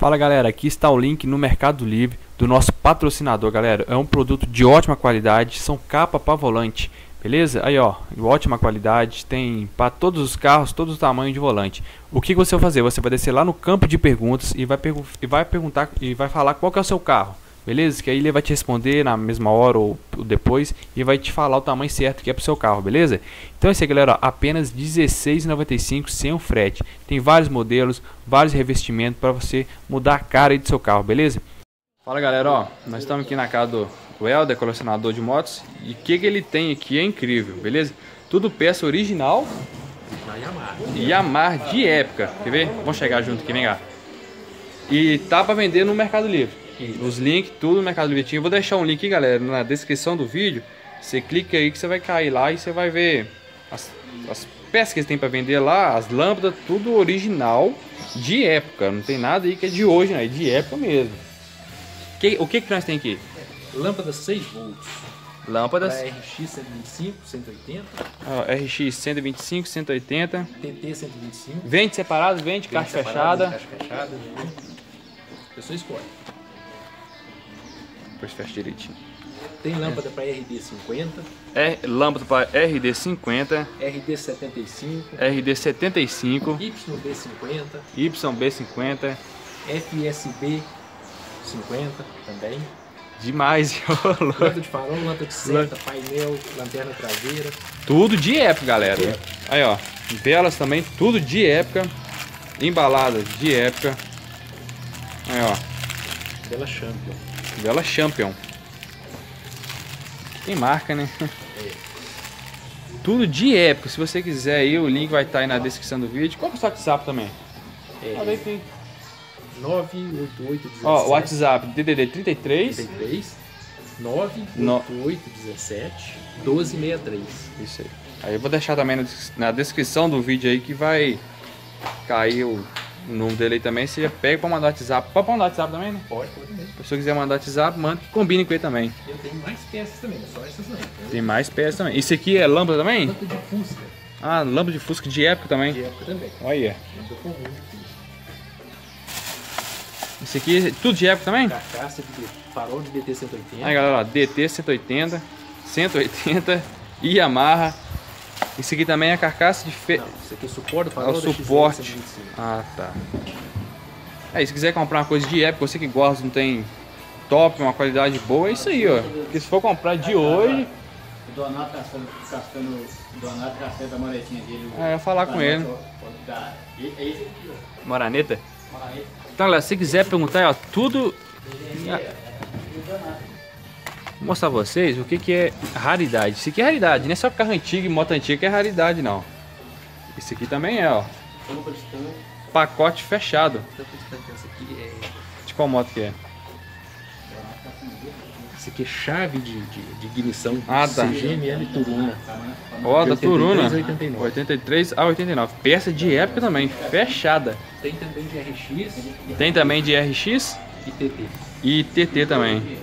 Fala galera, aqui está o link no Mercado Livre do nosso patrocinador, galera. É um produto de ótima qualidade, são capa para volante, beleza? Aí ó, ótima qualidade, tem para todos os carros, todos os tamanhos de volante. O que você vai fazer? Você vai descer lá no campo de perguntas e vai perguntar e vai falar qual que é o seu carro, beleza? Que aí ele vai te responder na mesma hora ou depois e vai te falar o tamanho certo que é para o seu carro, beleza? Então é isso aí, galera, ó, apenas R$16,95 sem o frete. Tem vários modelos, vários revestimentos para você mudar a cara aí do seu carro, beleza? Fala galera, ó, nós estamos aqui na casa do Helder, colecionador de motos, e o que ele tem aqui é incrível, beleza? Tudo peça original Yamaha de época, quer ver? Vamos chegar junto aqui, vem cá. E tá para vender no Mercado Livre. Os links, tudo no Mercado Livre. Eu vou deixar um link aqui, galera, na descrição do vídeo. Você clica aí que você vai cair lá e você vai ver as peças que eles têm para vender lá, as lâmpadas, tudo original de época. Não tem nada aí que é de hoje, né? É de época mesmo. O que nós tem aqui? Lâmpadas 6 volts. Lâmpadas RX 125, 180. RX 125, 180. TT 125. Vende separado, vende caixa fechada. Caixa fechada. A pessoa escolhe. Depois fecha direitinho. Tem lâmpada para RD 50. Lâmpada para RD 50. RD 75. RD 75. YB 50. YB 50. FSB 50 também. Demais. Lâmpada de farol, lâmpada de seta, painel, lanterna traseira. Tudo de época, galera. Aí, ó. Velas também, tudo de época. Embaladas de época. Aí, ó. Vela Champion. Vela Champion. Tem marca, né? Tudo de época. Se você quiser aí, o link vai estar aí na descrição do vídeo. Qual que é o seu WhatsApp também? 98817. Ó, o WhatsApp DDD 33 98817 1263. Isso aí. Aí eu vou deixar também na descrição do vídeo aí que vai cair o número dele aí também. Você pega pra mandar WhatsApp. Pode mandar WhatsApp também, né? Pode também. Se você quiser mandar WhatsApp, manda que combine com ele também. Eu tenho mais peças também, não só essas não. Tem mais peças também. Isso aqui é lâmpada também? Lâmpada de Fusca. Ah, lâmpada de Fusca de época também. De época também. Olha. Lâmpada comum. Isso aqui é tudo de época também? Carcaça de farol de DT 180. Aí galera, ó, DT 180, 180, Yamaha. Isso aqui também é carcaça de Não, isso aqui é suporte do farol. É o suporte. Ah, tá. Aí, se quiser comprar uma coisa de época, você que gosta, não tem top, uma qualidade boa, é isso aí, ó. Porque se for comprar de hoje... O Donato cascando da moletinha dele. Eu ia falar com ele. É esse aqui, ó. Moraneta? Então, galera, se quiser perguntar, ó, tudo... Vou mostrar pra vocês o que é raridade. Isso aqui é raridade, não é só carro antigo e moto antiga que é raridade, não. Isso aqui também é, ó. Pacote fechado. De qual moto que é? Esse aqui é chave de ignição. Ah, tá. CGML Turuna. Ó, da Turuna. 89. 83 a 89. Peça de época também, fechada. Tem também de RX Tem também de RX e TT. e TT também.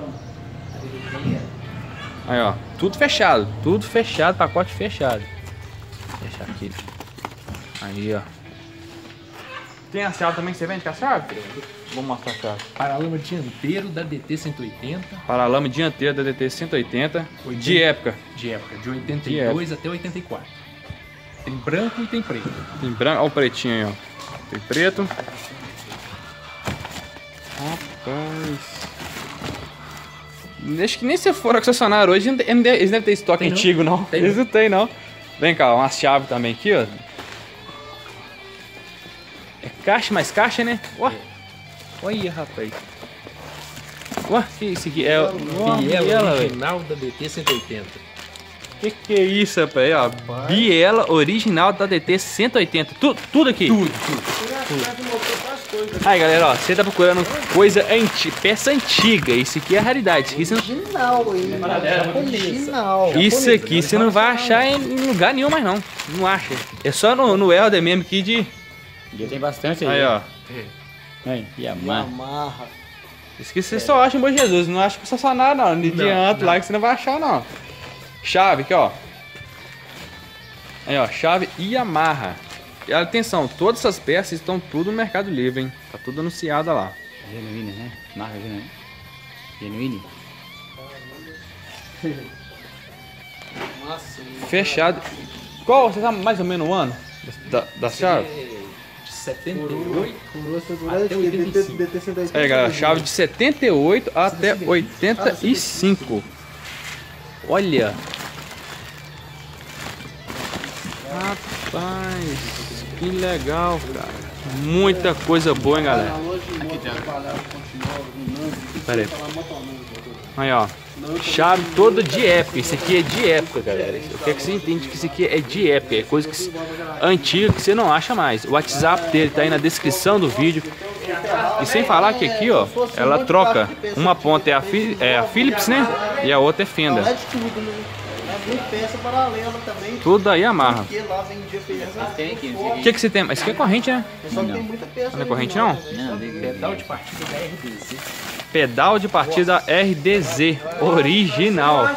Aí, ó, tudo fechado, pacote fechado. Vou fechar aqui. Aí, ó. Tem a chave também que você vende com a chave? Vou mostrar a chave. Paralama dianteiro da DT 180. Paralama dianteira da DT 180. De época. De época, de 82 até 84. Tem branco e tem preto. Tem branco, ó o pretinho aí, ó. Tem preto. Rapaz. Acho que nem se for concessionário hoje, eles devem ter estoque Tem não? antigo, não. Tem Eles não. não tem, não. Vem cá, uma chave também aqui, ó. É caixa, mais caixa, né? Ó. Olha, rapaz. Ó, que isso aqui? É Biela original da DT 180. Que é isso, rapaz? Ó, biela original da DT 180. Tudo aqui? Tudo. Aí, galera, ó, você tá procurando coisa peça antiga. Isso aqui é raridade. Isso aqui Isso aqui você não vai achar em lugar nenhum mais não. Não acha. É só no Helder mesmo aqui de... Já tem bastante aí. Aí, ó. Aí, Yamaha. Isso que você só acha em Bom Jesus. Não acha concessionário não. Não adianta lá que você não vai achar não. Chave aqui, ó. Aí, ó. Chave Yamaha. E atenção, todas essas peças estão tudo no Mercado Livre, hein? Tá tudo anunciado lá. Genuíne, né? Marca Genuíne. Fechado. Qual, você sabe mais ou menos o ano da chave? De 78 Coroa até 85. É, galera, chave de 78 até 85. Olha. Rapaz, que legal, cara. Muita coisa boa, hein, galera. Pera aí. Aí, ó. Chave toda de época. Isso aqui é de época, galera. Eu quero que você entenda que isso aqui é de época. É coisa que, antiga que você não acha mais. O WhatsApp dele tá aí na descrição do vídeo. E sem falar que aqui, ó, ela troca. Uma ponta é a Philips, né? E a outra é Fender. Peça paralela também. Tudo aí amarra. Porque lá vendia peça. O que você tem? Isso aqui é corrente, né? Só que tem muita peça. Não é corrente, não? Pedal de partida da RDZ. Pedal de partida RDZ original.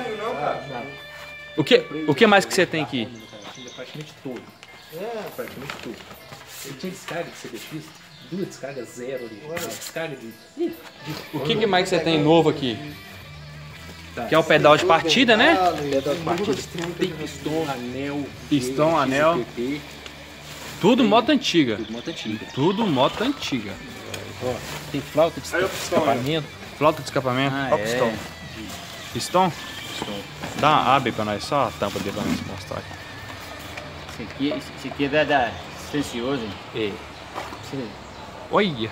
O que mais que você tem aqui? Praticamente todo. Praticamente todo. Ele tinha descarga de CDX, 2 descargas zero ali. Descarga de... O que mais que você tem novo aqui? Que é o pedal de partida, né? Pedal de partida. Tem pistão, anel. Pistão, anel. Tudo moto antiga. Tudo moto antiga. Tudo moto antiga. Ó, tem flauta de escapamento. Flauta de escapamento. Olha o pistão. Pistão? Dá uma abre pra nós, só a tampa dele pra nós mostrar aqui. Esse aqui é da silencioso, hein? Olha!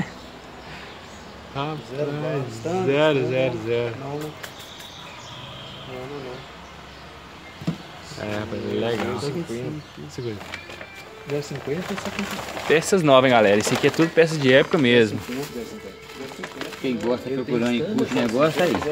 Zero. É, legal. Segura. 0,50 e 70. Peças novas, hein, galera. Isso aqui é tudo peças de época mesmo. Quem gosta procurando em curso negócio aí.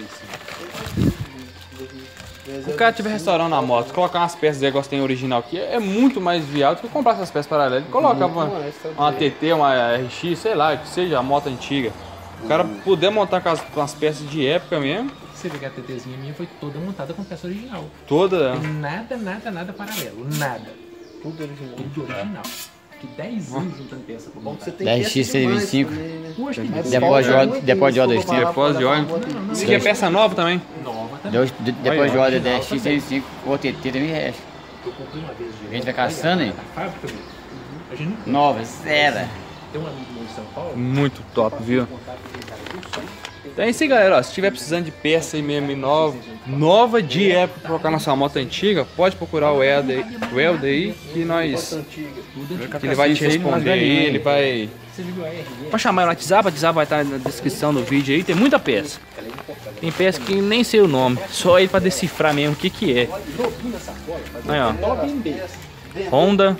O cara tiver restaurando a moto, colocar umas peças de igual tem original aqui, é muito mais viável do que comprar essas peças paralelas. Coloca uma TT, uma RX, sei lá, que seja a moto antiga. O cara puder montar com as peças de época mesmo. Você vê que a TTzinha minha foi toda montada com peça original. Toda. Nada paralelo. Nada. Tudo original. Tudo original. Que 10 anos juntando peça pra montar. 10x25. Poxa, que Depois de ordem. Depois de óleo. Isso aqui é peça nova também. nova também. Depois de ordem 10x25, o TT também resta. Eu comprei uma vez de A gente vai caçando, hein? da fábrica mesmo. A gente não Nova, zero. tem um amigo meu em São Paulo. Muito top, viu? Então é isso aí, galera. Ó, se tiver precisando de peça aí mesmo nova de época pra colocar na sua moto antiga, pode procurar o Helder aí, que ele vai te responder aí, ele vai... Você viu a RD? Pode chamar no WhatsApp, o WhatsApp vai estar na descrição do vídeo aí, tem muita peça. Tem peça que nem sei o nome, só aí pra decifrar mesmo o que é. Aí, ó. Honda.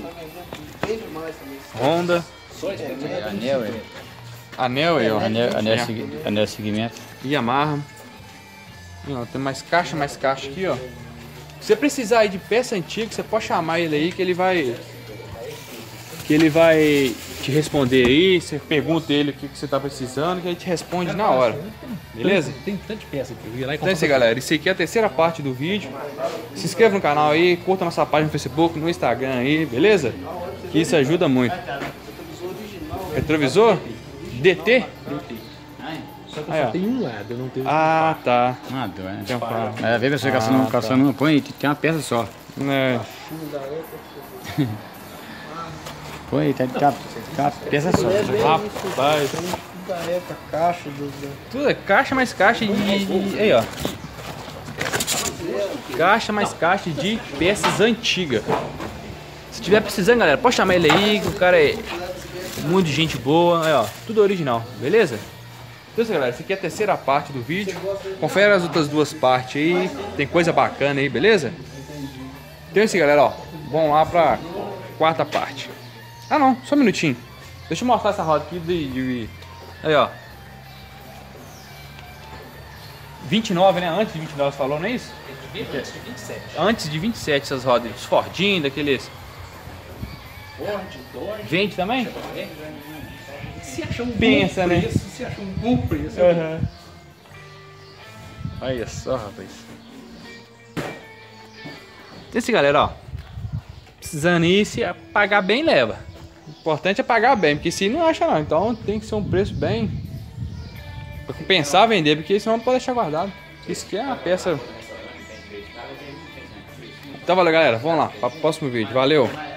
Anel aí, ó. Anel segmento. Yamaha. E, ó, tem mais caixa aqui, ó. Se você precisar aí de peça antiga, você pode chamar ele aí que ele vai te responder aí. Você pergunta ele o que você tá precisando, que ele te responde na hora. Beleza? Tem tanta peça aqui. Eu ia lá e Então é isso aí, galera. Isso aqui é a terceira parte do vídeo. Se inscreva no canal aí, curta nossa página no Facebook, no Instagram aí, beleza? Que isso ajuda muito. Retrovisor? DT? Só que eu Aí, só ó. tenho um lado, eu não tenho Ah, tá. Ah, doente. Tem um farol. Mas às vezes você caçando uma põe e tem uma peça só. É. Põe e tem uma peça só. Rapaz. Da época, caixa dos. Tudo é caixa mais caixa de... Aí, ó. Caixa mais caixa de peças antigas. Se tiver precisando, galera, pode chamar ele aí, que o cara é muito gente boa. Aí, ó, tudo original, beleza? Então, galera, essa aqui é a terceira parte do vídeo. Confere as outras duas partes aí. Tem coisa bacana aí, beleza? Então é isso aí, galera, ó. Vamos lá pra quarta parte. Ah, não, só um minutinho. Deixa eu mostrar essa roda aqui Aí, ó. 29, né? Antes de 29 você falou, não é isso? Antes de 27. Antes de 27 essas rodas. Os Fordinho, daqueles... Ford, Dodge. Vende também? Se achou um Pensa, bom né? preço, se achou um bom preço. Olha só, rapaz. Esse galera, ó. precisando ir, se pagar bem, leva. O importante é pagar bem, porque se não acha não, então tem que ser um preço bem pra compensar vender, porque senão não pode deixar guardado. Isso aqui é uma peça. Então valeu, galera, vamos lá para o próximo vídeo. Valeu!